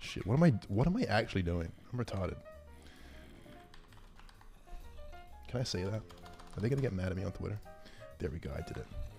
shit. What am I actually doing? I'm retarded. Can I say that? Are they gonna get mad at me on Twitter? There we go, I did it.